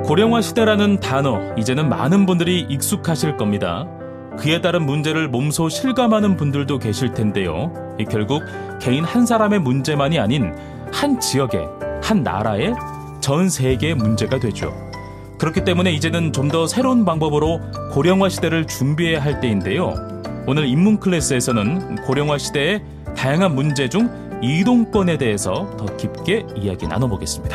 고령화 시대라는 단어, 이제는 많은 분들이 익숙하실 겁니다. 그에 따른 문제를 몸소 실감하는 분들도 계실 텐데요. 결국 개인 한 사람의 문제만이 아닌 한 지역의, 한 나라의, 전 세계의 문제가 되죠. 그렇기 때문에 이제는 좀 더 새로운 방법으로 고령화 시대를 준비해야 할 때인데요. 오늘 인문 클래스에서는 고령화 시대의 다양한 문제 중 이동권에 대해서 더 깊게 이야기 나눠보겠습니다.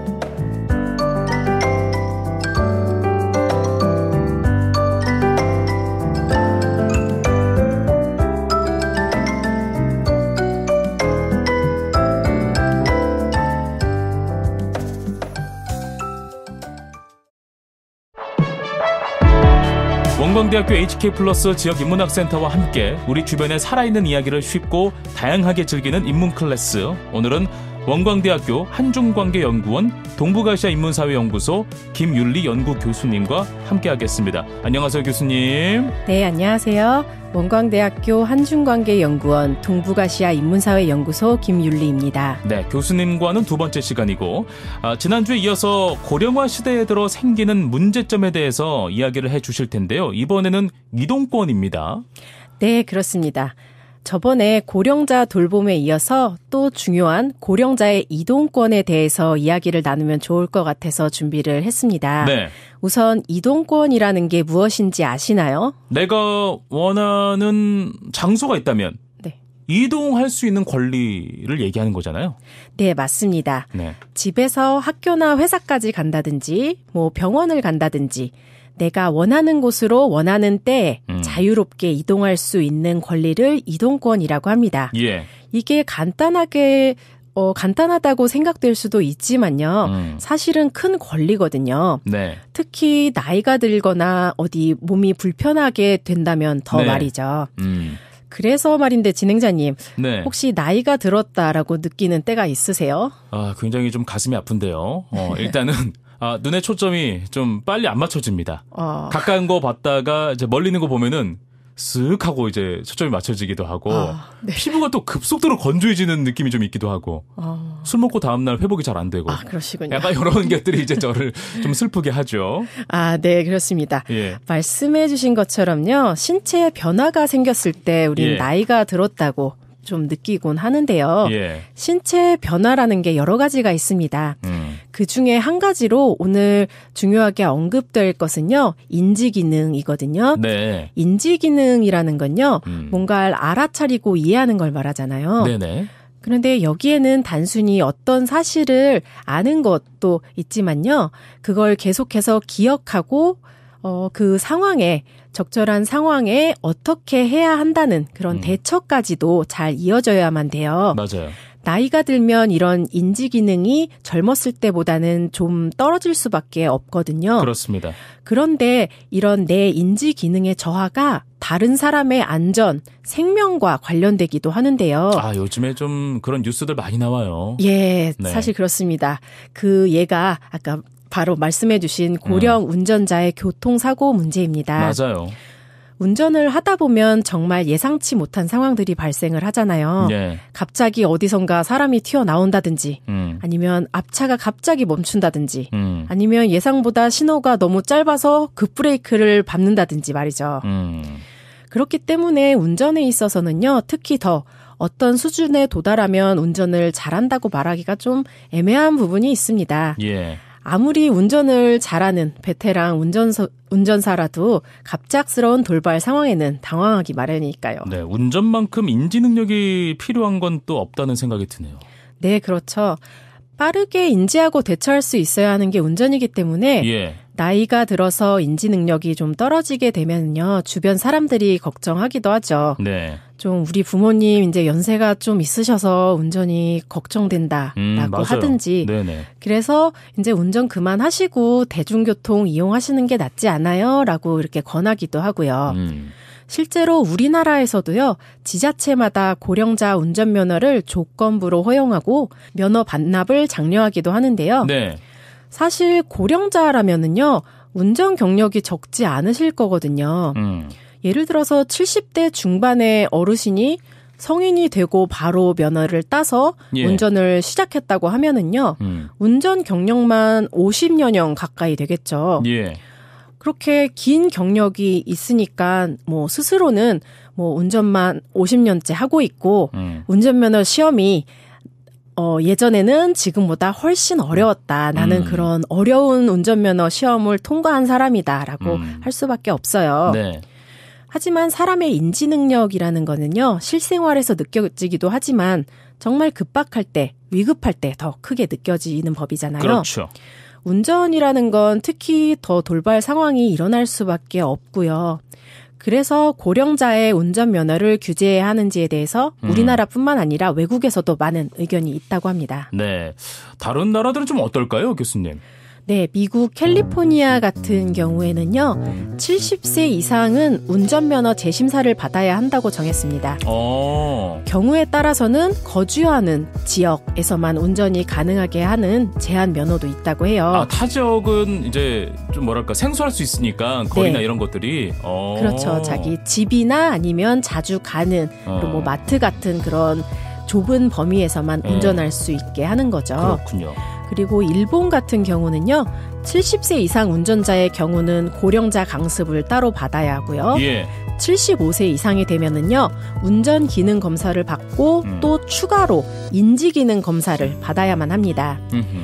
원광대학교 HK플러스 지역인문학센터와 함께 우리 주변에 살아있는 이야기를 쉽고 다양하게 즐기는 인문클래스. 오늘은 원광대학교 한중관계연구원 동북아시아인문사회연구소 김윤리 연구교수님과 함께하겠습니다. 안녕하세요, 교수님. 네, 안녕하세요. 원광대학교 한중관계연구원 동북아시아인문사회연구소 김윤리입니다. 네, 교수님과는 두 번째 시간이고 지난주에 이어서 고령화 시대에 들어 생기는 문제점에 대해서 이야기를 해주실 텐데요. 이번에는 이동권입니다. 네, 그렇습니다. 저번에 고령자 돌봄에 이어서 또 중요한 고령자의 이동권에 대해서 이야기를 나누면 좋을 것 같아서 준비를 했습니다. 네. 우선 이동권이라는 게 무엇인지 아시나요? 내가 원하는 장소가 있다면 네. 이동할 수 있는 권리를 얘기하는 거잖아요. 네, 맞습니다. 네. 집에서 학교나 회사까지 간다든지 병원을 간다든지 내가 원하는 곳으로 원하는 때에 자유롭게 이동할 수 있는 권리를 이동권이라고 합니다. 예. 이게 간단하다고 생각될 수도 있지만요. 사실은 큰 권리거든요. 네. 특히 나이가 들거나 어디 몸이 불편하게 된다면 더 네. 말이죠. 그래서 말인데 진행자님, 네. 혹시 나이가 들었다라고 느끼는 때가 있으세요? 굉장히 좀 가슴이 아픈데요. 일단은 눈의 초점이 좀 빨리 안 맞춰집니다. 가까운 거 봤다가 이제 멀리 있는 거 보면은 쓱 하고 이제 초점이 맞춰지기도 하고 네. 피부가 또 급속도로 건조해지는 느낌이 좀 있기도 하고 술 먹고 다음날 회복이 잘 안 되고 그러시군요. 약간 이런 것들이 이제 저를 좀 슬프게 하죠. 네, 그렇습니다. 예. 말씀해 주신 것처럼요. 신체에 변화가 생겼을 때 우린 예. 나이가 들었다고 좀 느끼곤 하는데요. 예. 신체 변화라는 게 여러 가지가 있습니다. 그중에 한 가지로 오늘 중요하게 언급될 것은요. 인지기능이거든요. 네. 인지기능이라는 건요. 뭔가를 알아차리고 이해하는 걸 말하잖아요. 네네. 그런데 여기에는 단순히 어떤 사실을 아는 것도 있지만요. 그걸 계속해서 기억하고 그 상황에 적절한 상황에 어떻게 해야 한다는 그런 대처까지도 잘 이어져야만 돼요. 맞아요. 나이가 들면 이런 인지 기능이 젊었을 때보다는 좀 떨어질 수밖에 없거든요. 그렇습니다. 그런데 이런 내 인지 기능의 저하가 다른 사람의 안전, 생명과 관련되기도 하는데요. 요즘에 좀 그런 뉴스들 많이 나와요. 예, 네. 사실 그렇습니다. 그 예가 아까 바로 말씀해 주신 고령 운전자의 교통사고 문제입니다. 맞아요. 운전을 하다 보면 정말 예상치 못한 상황들이 발생을 하잖아요. 네. 갑자기 어디선가 사람이 튀어나온다든지 아니면 앞차가 갑자기 멈춘다든지 아니면 예상보다 신호가 너무 짧아서 급브레이크를 밟는다든지 말이죠. 그렇기 때문에 운전에 있어서는요. 특히 더 어떤 수준에 도달하면 운전을 잘한다고 말하기가 좀 애매한 부분이 있습니다. 예. 아무리 운전을 잘하는 베테랑 운전사라도 갑작스러운 돌발 상황에는 당황하기 마련이니까요. 네, 운전만큼 인지 능력이 필요한 건 또 없다는 생각이 드네요. 네, 그렇죠. 빠르게 인지하고 대처할 수 있어야 하는 게 운전이기 때문에 예. 나이가 들어서 인지 능력이 좀 떨어지게 되면요. 주변 사람들이 걱정하기도 하죠. 네. 좀 우리 부모님 이제 연세가 좀 있으셔서 운전이 걱정된다라고 맞아요. 하든지. 네네. 그래서 이제 운전 그만하시고 대중교통 이용하시는 게 낫지 않아요? 라고 이렇게 권하기도 하고요. 실제로 우리나라에서도요. 지자체마다 고령자 운전면허를 조건부로 허용하고 면허 반납을 장려하기도 하는데요. 네. 사실 고령자라면은요. 운전 경력이 적지 않으실 거거든요. 예를 들어서 70대 중반의 어르신이 성인이 되고 바로 면허를 따서 예. 운전을 시작했다고 하면은요. 운전 경력만 50여 년 가까이 되겠죠. 예. 그렇게 긴 경력이 있으니까 뭐 스스로는 뭐 운전만 50년째 하고 있고 운전면허 시험이 예전에는 지금보다 훨씬 어려웠다. 나는 그런 어려운 운전면허 시험을 통과한 사람이다라고 할 수밖에 없어요. 네. 하지만 사람의 인지 능력이라는 거는요. 실생활에서 느껴지기도 하지만 정말 급박할 때, 위급할 때 더 크게 느껴지는 법이잖아요. 그렇죠. 운전이라는 건 특히 더 돌발 상황이 일어날 수밖에 없고요. 그래서 고령자의 운전면허를 규제해야 하는지에 대해서 우리나라뿐만 아니라 외국에서도 많은 의견이 있다고 합니다. 네, 다른 나라들은 좀 어떨까요, 교수님? 네, 미국 캘리포니아 같은 경우에는요. 70세 이상은 운전면허 재심사를 받아야 한다고 정했습니다. 경우에 따라서는 거주하는 지역에서만 운전이 가능하게 하는 제한 면허도 있다고 해요. 타 지역은 이제 좀 뭐랄까 생소할 수 있으니까 거리나 네. 이런 것들이. 그렇죠. 자기 집이나 아니면 자주 가는 그리고 뭐 마트 같은 그런 좁은 범위에서만 운전할 수 있게 하는 거죠. 그렇군요. 그리고 일본 같은 경우는요. 70세 이상 운전자의 경우는 고령자 강습을 따로 받아야 하고요. 예. 75세 이상이 되면은요. 운전 기능 검사를 받고 또 추가로 인지 기능 검사를 받아야만 합니다.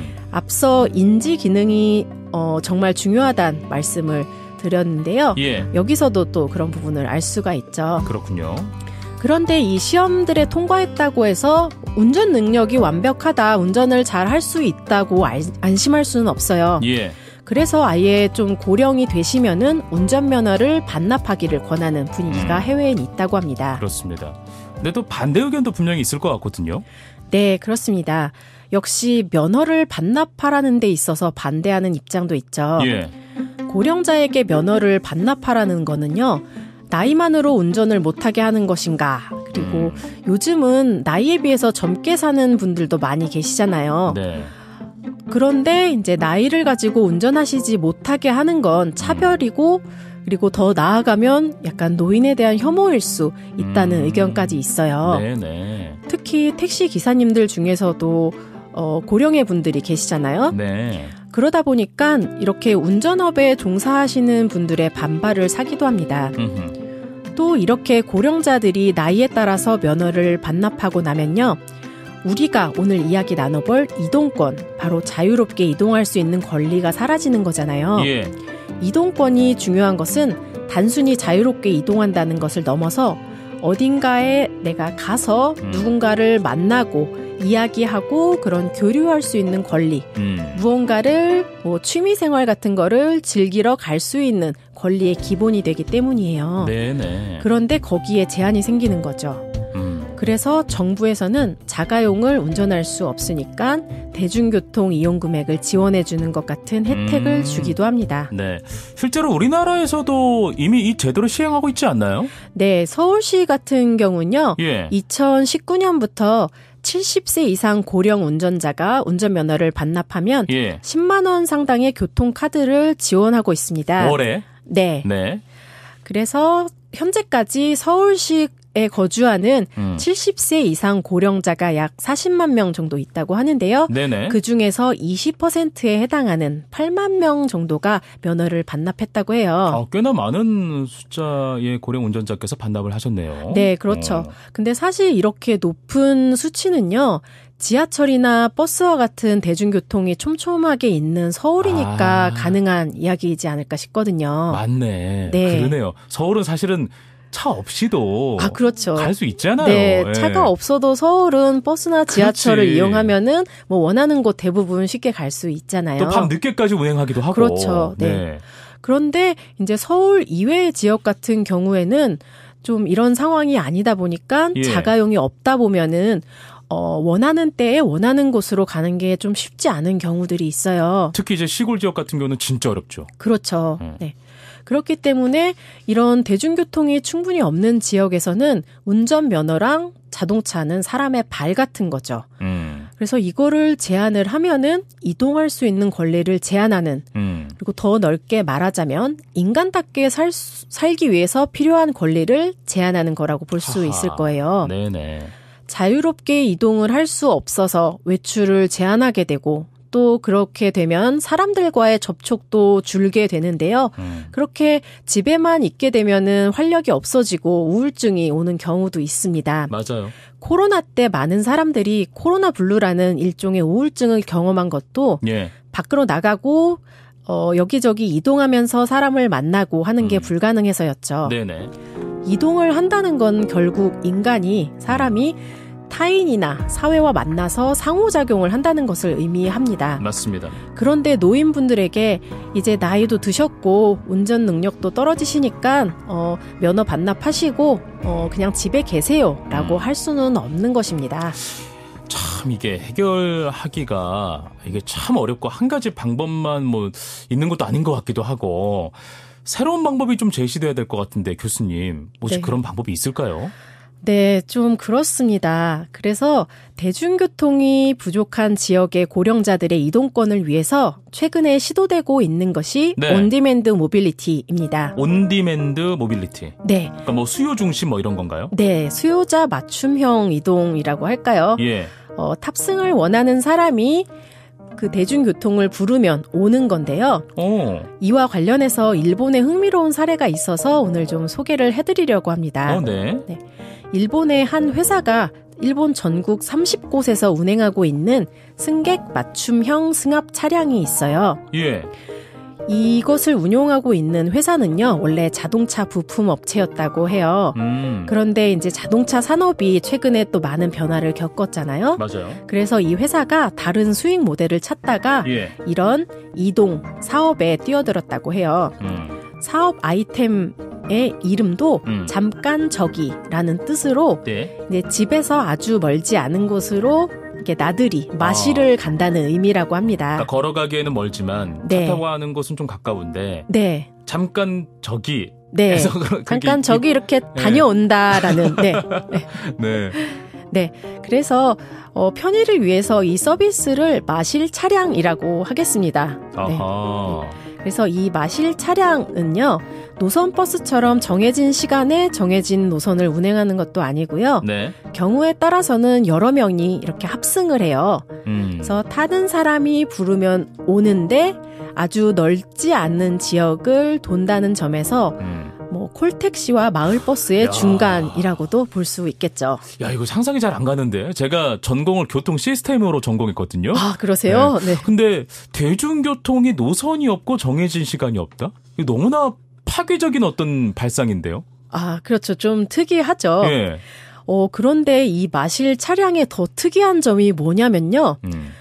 앞서 인지 기능이 정말 중요하다는 말씀을 드렸는데요. 예. 여기서도 또 그런 부분을 알 수가 있죠. 그렇군요. 그런데 이 시험들에 통과했다고 해서 운전 능력이 완벽하다, 운전을 잘 할 수 있다고 안심할 수는 없어요. 예. 그래서 아예 좀 고령이 되시면은 운전면허를 반납하기를 권하는 분위기가 해외엔 있다고 합니다. 그렇습니다. 근데 또 반대 의견도 분명히 있을 것 같거든요. 네, 그렇습니다. 역시 면허를 반납하라는 데 있어서 반대하는 입장도 있죠. 예. 고령자에게 면허를 반납하라는 거는요. 나이만으로 운전을 못하게 하는 것인가. 그리고 요즘은 나이에 비해서 젊게 사는 분들도 많이 계시잖아요. 네. 그런데 이제 나이를 가지고 운전하시지 못하게 하는 건 차별이고 그리고 더 나아가면 약간 노인에 대한 혐오일 수 있다는 의견까지 있어요. 네네. 특히 택시 기사님들 중에서도 고령의 분들이 계시잖아요. 네. 그러다 보니까 이렇게 운전업에 종사하시는 분들의 반발을 사기도 합니다. 또 이렇게 고령자들이 나이에 따라서 면허를 반납하고 나면요. 우리가 오늘 이야기 나눠볼 이동권, 바로 자유롭게 이동할 수 있는 권리가 사라지는 거잖아요. 예. 이동권이 중요한 것은 단순히 자유롭게 이동한다는 것을 넘어서 어딘가에 내가 가서 누군가를 만나고 이야기하고 그런 교류할 수 있는 권리, 무언가를 뭐 취미생활 같은 거를 즐기러 갈 수 있는 권리의 기본이 되기 때문이에요. 네네. 그런데 거기에 제한이 생기는 거죠. 그래서 정부에서는 자가용을 운전할 수 없으니까 대중교통 이용 금액을 지원해 주는 것 같은 혜택을 주기도 합니다. 네, 실제로 우리나라에서도 이미 이 제도를 시행하고 있지 않나요? 네, 서울시 같은 경우는요. 예. 2019년부터 70세 이상 고령 운전자가 운전면허를 반납하면 예. 10만 원 상당의 교통카드를 지원하고 있습니다. 올해? 네. 네. 그래서 현재까지 서울시에 거주하는 70세 이상 고령자가 약 40만 명 정도 있다고 하는데요. 네네. 그중에서 20%에 해당하는 8만 명 정도가 면허를 반납했다고 해요. 꽤나 많은 숫자의 고령 운전자께서 반납을 하셨네요. 네, 그렇죠. 근데 사실 이렇게 높은 수치는요. 지하철이나 버스와 같은 대중교통이 촘촘하게 있는 서울이니까 가능한 이야기이지 않을까 싶거든요. 맞네. 네. 그러네요. 서울은 사실은 차 없이도 그렇죠. 갈 수 있잖아요. 네, 예. 차가 없어도 서울은 버스나 지하철을 그렇지. 이용하면은 뭐 원하는 곳 대부분 쉽게 갈 수 있잖아요. 또 밤 늦게까지 운행하기도 하고. 그렇죠. 네. 그런데 이제 서울 이외의 지역 같은 경우에는 좀 이런 상황이 아니다 보니까 예. 자가용이 없다 보면은 원하는 때에 원하는 곳으로 가는 게 좀 쉽지 않은 경우들이 있어요. 특히 이제 시골 지역 같은 경우는 진짜 어렵죠. 그렇죠. 네. 그렇기 때문에 이런 대중교통이 충분히 없는 지역에서는 운전면허랑 자동차는 사람의 발 같은 거죠. 그래서 이거를 제한을 하면은 이동할 수 있는 권리를 제한하는 그리고 더 넓게 말하자면 인간답게 살기 위해서 필요한 권리를 제한하는 거라고 볼 수 있을 거예요. 네네. 자유롭게 이동을 할 수 없어서 외출을 제한하게 되고 또 그렇게 되면 사람들과의 접촉도 줄게 되는데요. 그렇게 집에만 있게 되면은 활력이 없어지고 우울증이 오는 경우도 있습니다. 맞아요. 코로나 때 많은 사람들이 코로나 블루라는 일종의 우울증을 경험한 것도 예. 밖으로 나가고 여기저기 이동하면서 사람을 만나고 하는 게 불가능해서였죠. 네네. 이동을 한다는 건 결국 사람이 타인이나 사회와 만나서 상호작용을 한다는 것을 의미합니다. 맞습니다. 그런데 노인분들에게 이제 나이도 드셨고 운전 능력도 떨어지시니까 면허 반납하시고 그냥 집에 계세요라고 할 수는 없는 것입니다. 참 이게 해결하기가 이게 참 어렵고 한 가지 방법만 뭐 있는 것도 아닌 것 같기도 하고 새로운 방법이 좀 제시돼야 될 것 같은데 교수님 혹시 그런 방법이 있을까요? 네, 좀 그렇습니다. 그래서 대중교통이 부족한 지역의 고령자들의 이동권을 위해서 최근에 시도되고 있는 것이 온디맨드 모빌리티입니다. 온디맨드 모빌리티. 네. 그러니까 뭐 수요 중심 뭐 이런 건가요? 네, 수요자 맞춤형 이동이라고 할까요? 예. 탑승을 원하는 사람이 그 대중교통을 부르면 오는 건데요. 이와 관련해서 일본의 흥미로운 사례가 있어서 오늘 좀 소개를 해드리려고 합니다. 네. 일본의 한 회사가 일본 전국 30곳에서 운행하고 있는 승객 맞춤형 승합 차량이 있어요. 예. 이것을 운용하고 있는 회사는요, 원래 자동차 부품 업체였다고 해요. 그런데 이제 자동차 산업이 최근에 또 많은 변화를 겪었잖아요. 맞아요. 그래서 이 회사가 다른 수익 모델을 찾다가 이런 이동 사업에 뛰어들었다고 해요. 사업 아이템의 이름도 잠깐 저기라는 뜻으로 이제 집에서 아주 멀지 않은 곳으로 이렇게 나들이 마시를 간다는 의미라고 합니다. 그러니까 걸어가기에는 멀지만 차 타고 가는 곳은 좀 가까운데 잠깐 저기 잠깐 저기 이렇게 다녀온다라는 네. 그래서 편의를 위해서 이 서비스를 마실 차량이라고 하겠습니다. 그래서 이 마실 차량은요, 노선 버스처럼 정해진 시간에 정해진 노선을 운행하는 것도 아니고요. 경우에 따라서는 여러 명이 이렇게 합승을 해요. 그래서 타는 사람이 부르면 오는데 아주 넓지 않은 지역을 돈다는 점에서 뭐 콜택시와 마을버스의 중간이라고도 볼 수 있겠죠. 야, 이거 상상이 잘 안 가는데. 제가 전공을 교통 시스템으로 전공했거든요. 아, 그러세요? 네. 근데 대중교통이 노선이 없고 정해진 시간이 없다? 이거 너무나 파괴적인 어떤 발상인데요. 아, 그렇죠. 좀 특이하죠. 그런데 이 마실 차량의 더 특이한 점이 뭐냐면요.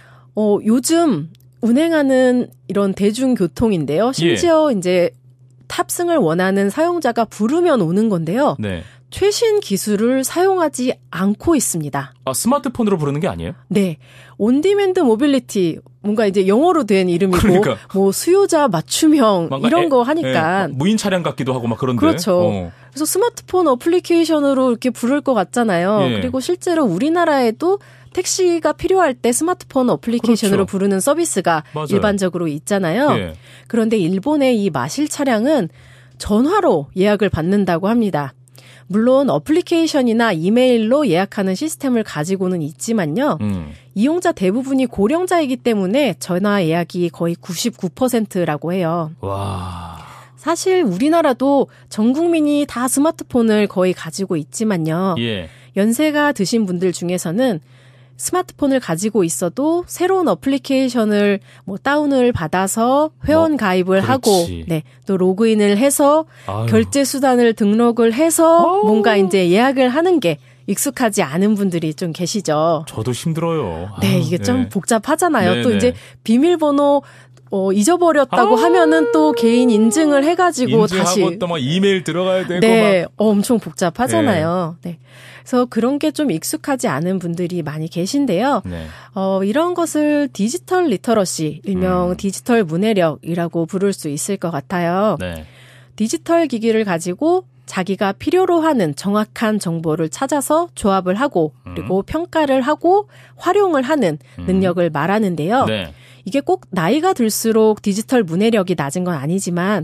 요즘 운행하는 이런 대중교통인데요. 심지어 이제 탑승을 원하는 사용자가 부르면 오는 건데요. 최신 기술을 사용하지 않고 있습니다. 아, 스마트폰으로 부르는 게 아니에요? 네. 온디맨드 모빌리티, 뭔가 이제 영어로 된 이름이고, 뭐 수요자 맞춤형 이런 거 하니까. 무인 차량 같기도 하고 막 그런데. 그렇죠. 그래서 스마트폰 어플리케이션으로 이렇게 부를 것 같잖아요. 그리고 실제로 우리나라에도 택시가 필요할 때 스마트폰 어플리케이션으로 부르는 서비스가 일반적으로 있잖아요. 그런데 일본의 이 마실 차량은 전화로 예약을 받는다고 합니다. 물론 어플리케이션이나 이메일로 예약하는 시스템을 가지고는 있지만요. 이용자 대부분이 고령자이기 때문에 전화 예약이 거의 99%라고 해요. 와. 사실 우리나라도 전 국민이 다 스마트폰을 거의 가지고 있지만요. 연세가 드신 분들 중에서는 스마트폰을 가지고 있어도 새로운 어플리케이션을 뭐 다운을 받아서 회원 가입을 하고 또 로그인을 해서 결제 수단을 등록을 해서 뭔가 이제 예약을 하는 게 익숙하지 않은 분들이 좀 계시죠. 저도 힘들어요. 네, 이게 좀 복잡하잖아요. 또 이제 비밀번호 잊어버렸다고 하면은 또 개인 인증을 해가지고 다시 인증하고 또 막 이메일 들어가야 되고 막 엄청 복잡하잖아요. 그래서 그런 게 좀 익숙하지 않은 분들이 많이 계신데요. 이런 것을 디지털 리터러시, 일명 디지털 문해력이라고 부를 수 있을 것 같아요. 디지털 기기를 가지고 자기가 필요로 하는 정확한 정보를 찾아서 조합을 하고 그리고 평가를 하고 활용을 하는 능력을 말하는데요. 네. 이게 꼭 나이가 들수록 디지털 문해력이 낮은 건 아니지만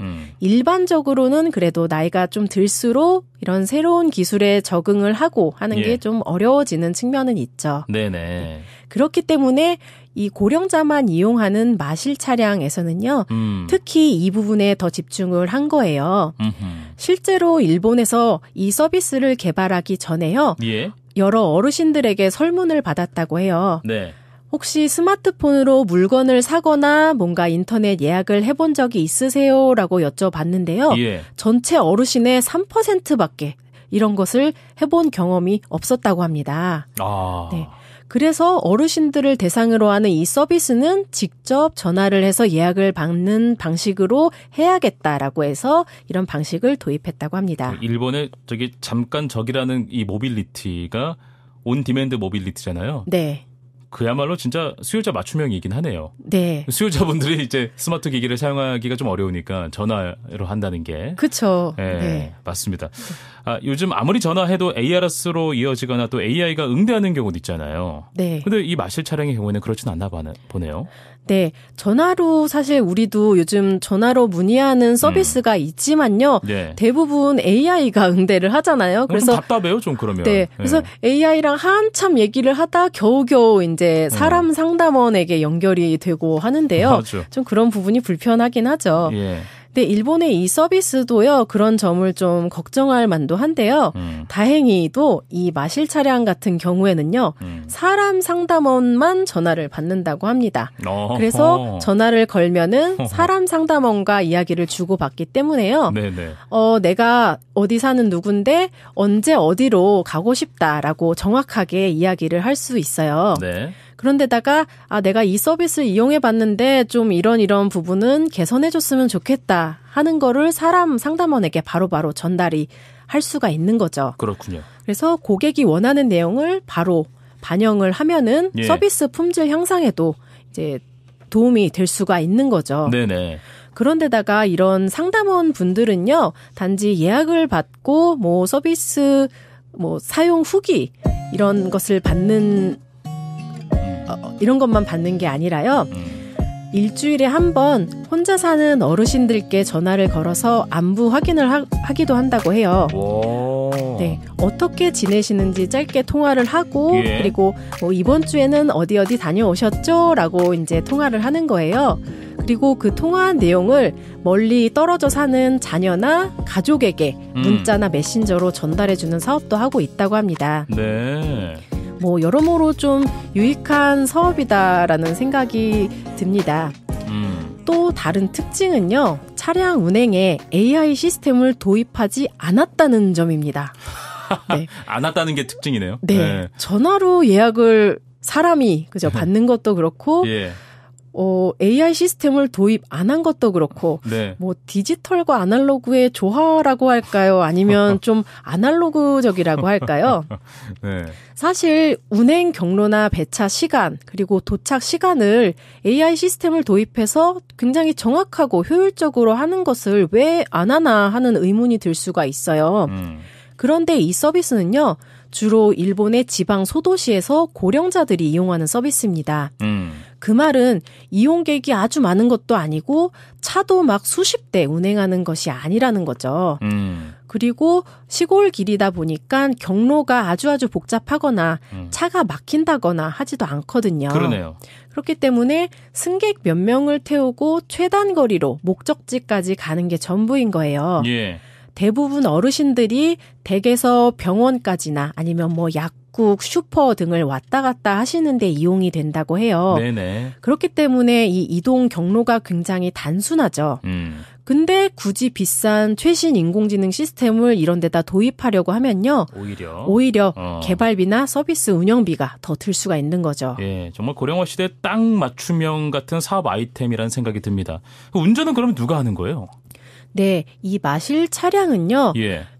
일반적으로는 그래도 나이가 좀 들수록 이런 새로운 기술에 적응을 하고 하는 게 좀 어려워지는 측면은 있죠. 네네. 그렇기 때문에 이 고령자만 이용하는 마실 차량에서는요. 특히 이 부분에 더 집중을 한 거예요. 실제로 일본에서 이 서비스를 개발하기 전에요. 예. 여러 어르신들에게 설문을 받았다고 해요. 네. 혹시 스마트폰으로 물건을 사거나 뭔가 인터넷 예약을 해본 적이 있으세요? 라고 여쭤봤는데요. 예. 전체 어르신의 3%밖에 이런 것을 해본 경험이 없었다고 합니다. 아. 네. 그래서 어르신들을 대상으로 하는 이 서비스는 직접 전화를 해서 예약을 받는 방식으로 해야겠다라고 해서 이런 방식을 도입했다고 합니다. 일본의 잠깐 적이라는 이 모빌리티가 온 디맨드 모빌리티잖아요. 네. 그야말로 진짜 수요자 맞춤형이긴 하네요. 네. 수요자분들이 이제 스마트 기기를 사용하기가 좀 어려우니까 전화로 한다는 게. 그렇죠. 네, 네. 맞습니다. 요즘 아무리 전화해도 ARS로 이어지거나 또 AI가 응대하는 경우도 있잖아요. 네. 근데 이 마실 차량의 경우에는 그렇지는 않나 보네요. 네. 전화로 사실 우리도 요즘 전화로 문의하는 서비스가 있지만요. 네. 대부분 AI가 응대를 하잖아요. 그래서 좀 답답해요, 좀 그러면. 네. 그래서 AI랑 한참 얘기를 하다 겨우겨우 이제 사람 상담원에게 연결이 되고 하는데요. 맞죠. 좀 그런 부분이 불편하긴 하죠. 예. 근데 일본의 이 서비스도요, 그런 점을 좀 걱정할 만도 한데요. 다행히도 이 마실 차량 같은 경우에는요, 사람 상담원만 전화를 받는다고 합니다. 그래서 전화를 걸면은 사람 상담원과 이야기를 주고받기 때문에요. 네네. 내가 어디 사는 누군데 언제 어디로 가고 싶다라고 정확하게 이야기를 할 수 있어요. 네. 그런데다가 내가 이 서비스를 이용해 봤는데 좀 이런 부분은 개선해 줬으면 좋겠다 하는 거를 사람 상담원에게 바로바로 전달이 할 수가 있는 거죠. 그렇군요. 그래서 고객이 원하는 내용을 바로 반영을 하면은 서비스 품질 향상에도 이제 도움이 될 수가 있는 거죠. 네네. 그런데다가 이런 상담원 분들은요, 단지 예약을 받고 뭐 서비스 사용 후기 이런 것을 받는 이런 것만 받는 게 아니라요. 일주일에 한 번 혼자 사는 어르신들께 전화를 걸어서 안부 확인을 하기도 한다고 해요. 네, 어떻게 지내시는지 짧게 통화를 하고 그리고 이번 주에는 어디 다녀오셨죠? 라고 이제 통화를 하는 거예요. 그리고 그 통화한 내용을 멀리 떨어져 사는 자녀나 가족에게 문자나 메신저로 전달해주는 사업도 하고 있다고 합니다. 네. 여러모로 좀 유익한 사업이다라는 생각이 듭니다. 또 다른 특징은요, 차량 운행에 AI 시스템을 도입하지 않았다는 점입니다. 네. 않았다는 게 특징이네요. 네. 네. 전화로 예약을 사람이 받는 것도 그렇고, 예. AI 시스템을 도입 안 한 것도 그렇고, 네. 디지털과 아날로그의 조화라고 할까요? 아니면 좀 아날로그적이라고 할까요? 네. 사실 운행 경로나 배차 시간 그리고 도착 시간을 AI 시스템을 도입해서 굉장히 정확하고 효율적으로 하는 것을 왜 안 하나 하는 의문이 들 수가 있어요. 그런데 이 서비스는요, 주로 일본의 지방 소도시에서 고령자들이 이용하는 서비스입니다. 그 말은 이용객이 아주 많은 것도 아니고 차도 막 수십 대 운행하는 것이 아니라는 거죠. 그리고 시골 길이다 보니까 경로가 아주 복잡하거나 차가 막힌다거나 하지도 않거든요. 그러네요. 그렇기 때문에 승객 몇 명을 태우고 최단 거리로 목적지까지 가는 게 전부인 거예요. 예. 대부분 어르신들이 댁에서 병원까지나 아니면 약국, 슈퍼 등을 왔다 갔다 하시는데 이용이 된다고 해요. 네네. 그렇기 때문에 이 이동 경로가 굉장히 단순하죠. 근데 굳이 비싼 최신 인공지능 시스템을 이런 데다 도입하려고 하면요. 오히려 개발비나 서비스 운영비가 더 들 수가 있는 거죠. 예, 정말 고령화 시대 딱 맞춤형 같은 사업 아이템이라는 생각이 듭니다. 운전은 그러면 누가 하는 거예요? 네, 이 마실 차량은요.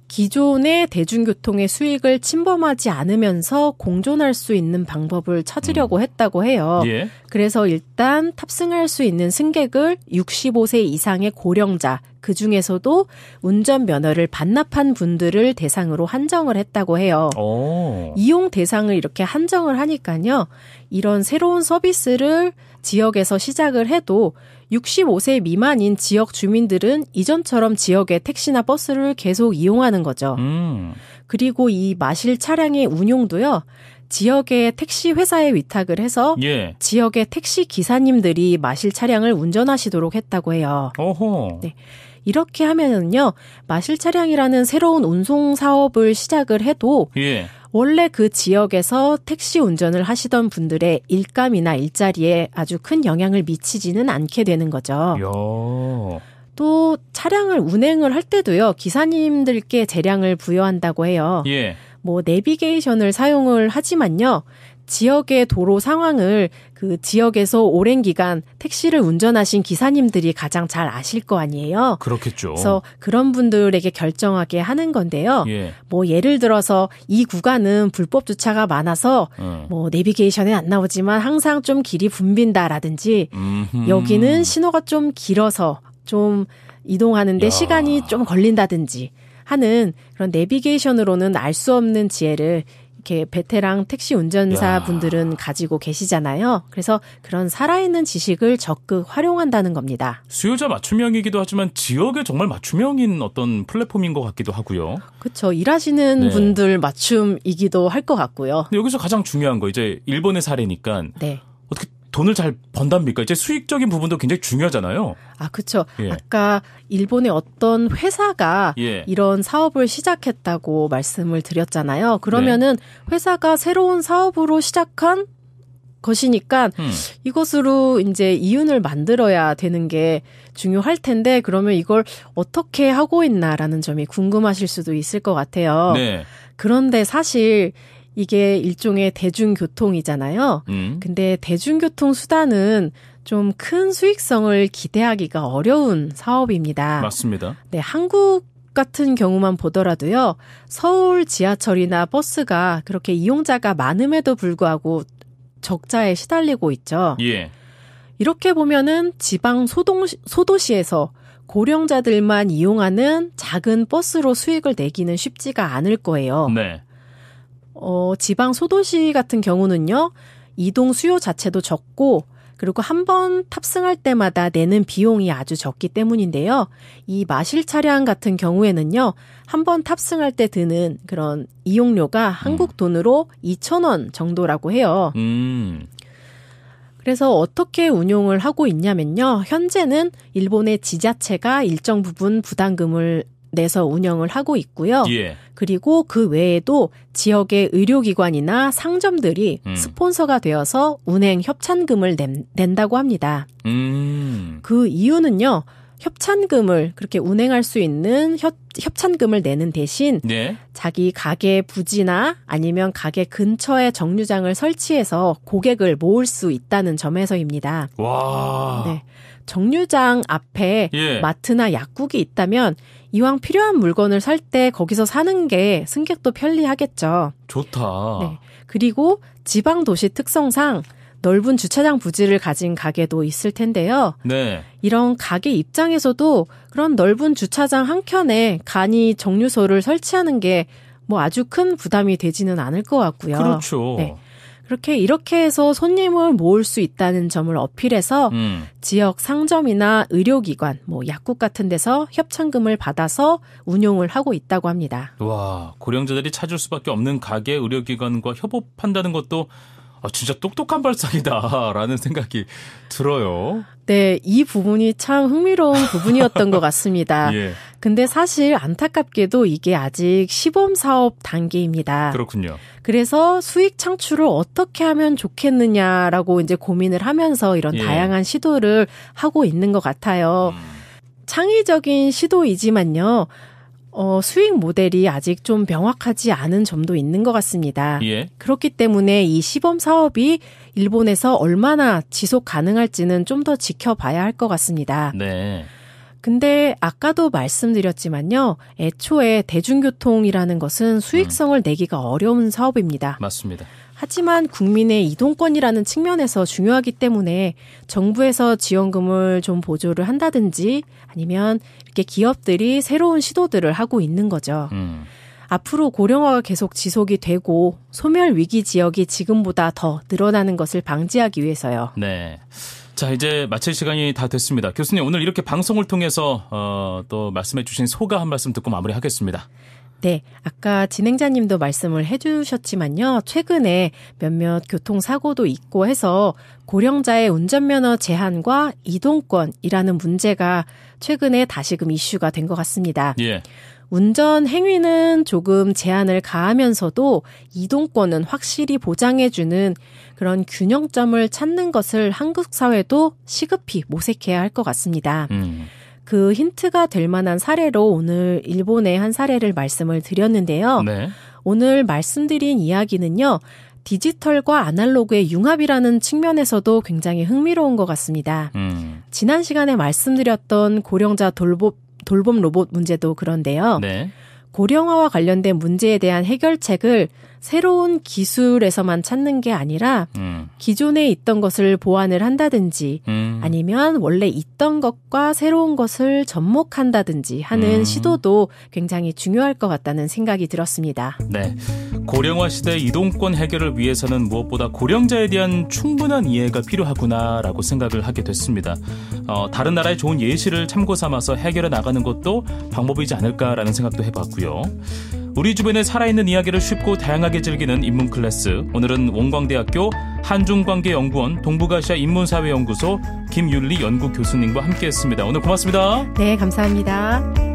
기존의 대중교통의 수익을 침범하지 않으면서 공존할 수 있는 방법을 찾으려고 했다고 해요. 그래서 일단 탑승할 수 있는 승객을 65세 이상의 고령자 그중에서도 운전면허를 반납한 분들을 대상으로 한정을 했다고 해요. 이용 대상을 이렇게 한정을 하니까요. 이런 새로운 서비스를 지역에서 시작을 해도 65세 미만인 지역 주민들은 이전처럼 지역의 택시나 버스를 계속 이용하는 거죠. 그리고 이 마실 차량의 운용도요. 지역의 택시 회사에 위탁을 해서 지역의 택시 기사님들이 마실 차량을 운전하시도록 했다고 해요. 네. 이렇게 하면은요. 마실 차량이라는 새로운 운송 사업을 시작을 해도 원래 그 지역에서 택시 운전을 하시던 분들의 일감이나 일자리에 아주 큰 영향을 미치지는 않게 되는 거죠. 또 차량을 운행을 할 때도요. 기사님들께 재량을 부여한다고 해요. 뭐 내비게이션을 사용을 하지만요. 지역의 도로 상황을 그 지역에서 오랜 기간 택시를 운전하신 기사님들이 가장 잘 아실 거 아니에요. 그렇겠죠. 그래서 그런 분들에게 결정하게 하는 건데요. 뭐 예를 들어서 이 구간은 불법 주차가 많아서 뭐 내비게이션에 안 나오지만 항상 좀 길이 붐빈다라든지 여기는 신호가 좀 길어서 좀 이동하는데 시간이 좀 걸린다든지 하는 그런 내비게이션으로는 알 수 없는 지혜를 이렇게 베테랑 택시 운전사 분들은 가지고 계시잖아요. 그래서 그런 살아있는 지식을 적극 활용한다는 겁니다. 수요자 맞춤형이기도 하지만 지역에 정말 맞춤형인 어떤 플랫폼인 것 같기도 하고요. 그렇죠. 일하시는 분들 맞춤이기도 할 것 같고요. 근데 여기서 가장 중요한 거 이제 일본의 사례니까 어떻게 돈을 잘 번답니까? 이제 수익적인 부분도 굉장히 중요하잖아요. 아, 그렇죠. 아까 일본의 어떤 회사가 이런 사업을 시작했다고 말씀을 드렸잖아요. 그러면은 회사가 새로운 사업으로 시작한 것이니까 이것으로 이제 이윤을 만들어야 되는 게 중요할 텐데 그러면 이걸 어떻게 하고 있나라는 점이 궁금하실 수도 있을 것 같아요. 그런데 사실 이게 일종의 대중교통이잖아요. 근데 대중교통 수단은 좀 큰 수익성을 기대하기가 어려운 사업입니다. 맞습니다. 네, 한국 같은 경우만 보더라도요. 서울 지하철이나 버스가 그렇게 이용자가 많음에도 불구하고 적자에 시달리고 있죠. 이렇게 보면은 지방 소도시에서 고령자들만 이용하는 작은 버스로 수익을 내기는 쉽지가 않을 거예요. 지방 소도시 같은 경우는요, 이동 수요 자체도 적고, 그리고 한 번 탑승할 때마다 내는 비용이 아주 적기 때문인데요. 이 마실 차량 같은 경우에는요, 한 번 탑승할 때 드는 그런 이용료가 한국 돈으로 2,000원 정도라고 해요. 그래서 어떻게 운용을 하고 있냐면요. 현재는 일본의 지자체가 일정 부분 부담금을 내서 운영을 하고 있고요. 그리고 그 외에도 지역의 의료기관이나 상점들이 스폰서가 되어서 운행 협찬금을 낸다고 합니다. 그 이유는요. 협찬금을 그렇게 운행할 수 있는 협찬금을 내는 대신 자기 가게 부지나 아니면 가게 근처에 정류장을 설치해서 고객을 모을 수 있다는 점에서입니다. 와. 정류장 앞에 마트나 약국이 있다면 이왕 필요한 물건을 살 때 거기서 사는 게 승객도 편리하겠죠. 좋다. 그리고 지방 도시 특성상 넓은 주차장 부지를 가진 가게도 있을 텐데요. 이런 가게 입장에서도 그런 넓은 주차장 한켠에 간이 정류소를 설치하는 게 뭐 아주 큰 부담이 되지는 않을 것 같고요. 그렇죠. 이렇게 해서 손님을 모을 수 있다는 점을 어필해서 지역 상점이나 의료기관, 뭐 약국 같은 데서 협찬금을 받아서 운용을 하고 있다고 합니다. 와, 고령자들이 찾을 수밖에 없는 가게, 의료기관과 협업한다는 것도 진짜 똑똑한 발상이다라는 생각이 들어요. 네, 이 부분이 참 흥미로운 부분이었던 것 같습니다. 근데 사실 안타깝게도 이게 아직 시범 사업 단계입니다. 그렇군요. 그래서 수익 창출을 어떻게 하면 좋겠느냐라고 이제 고민을 하면서 이런 다양한 시도를 하고 있는 것 같아요. 창의적인 시도이지만요. 수익 모델이 아직 좀 명확하지 않은 점도 있는 것 같습니다. 그렇기 때문에 이 시범 사업이 일본에서 얼마나 지속 가능할지는 좀 더 지켜봐야 할 것 같습니다. 근데 아까도 말씀드렸지만요. 애초에 대중교통이라는 것은 수익성을 내기가 어려운 사업입니다. 맞습니다. 하지만 국민의 이동권이라는 측면에서 중요하기 때문에 정부에서 지원금을 좀 보조를 한다든지 아니면 이렇게 기업들이 새로운 시도들을 하고 있는 거죠. 앞으로 고령화가 계속 지속이 되고 소멸 위기 지역이 지금보다 더 늘어나는 것을 방지하기 위해서요. 네. 자, 이제 마칠 시간이 다 됐습니다. 교수님, 오늘 이렇게 방송을 통해서 또 말씀해 주신 소감 한 말씀 듣고 마무리하겠습니다. 네, 아까 진행자님도 말씀을 해주셨지만요. 최근에 몇몇 교통사고도 있고 해서 고령자의 운전면허 제한과 이동권이라는 문제가 최근에 다시금 이슈가 된 것 같습니다. 예. 운전 행위는 조금 제한을 가하면서도 이동권은 확실히 보장해주는 그런 균형점을 찾는 것을 한국 사회도 시급히 모색해야 할 것 같습니다. 그 힌트가 될 만한 사례로 오늘 일본의 한 사례를 말씀을 드렸는데요. 네. 오늘 말씀드린 이야기는요. 디지털과 아날로그의 융합이라는 측면에서도 굉장히 흥미로운 것 같습니다. 지난 시간에 말씀드렸던 고령자 돌봄 로봇 문제도 그런데요. 네. 고령화와 관련된 문제에 대한 해결책을 새로운 기술에서만 찾는 게 아니라 기존에 있던 것을 보완을 한다든지 아니면 원래 있던 것과 새로운 것을 접목한다든지 하는 시도도 굉장히 중요할 것 같다는 생각이 들었습니다. 네, 고령화 시대 이동권 해결을 위해서는 무엇보다 고령자에 대한 충분한 이해가 필요하구나라고 생각을 하게 됐습니다. 다른 나라의 좋은 예시를 참고 삼아서 해결해 나가는 것도 방법이지 않을까라는 생각도 해봤고요. 우리 주변에 살아있는 이야기를 쉽고 다양하게 즐기는 인문 클래스. 오늘은 원광대학교 한중관계연구원 동북아시아 인문사회연구소 김윤리 연구교수님과 함께했습니다. 오늘 고맙습니다. 네, 감사합니다.